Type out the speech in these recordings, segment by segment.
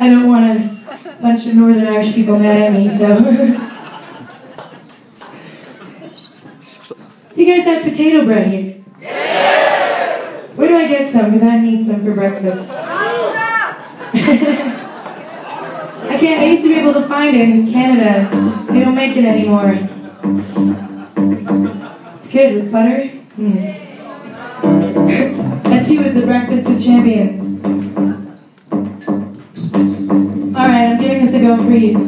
I don't want a bunch of Northern Irish people mad at me, so. Do you guys have potato bread here? Yes! Where do I get some? Because I need some for breakfast. I used to be able to find it in Canada. They don't make it anymore. It's good with butter. That too is the breakfast of champions. Alright, I'm giving this a go for you.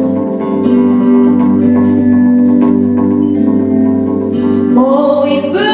Oh, we burn.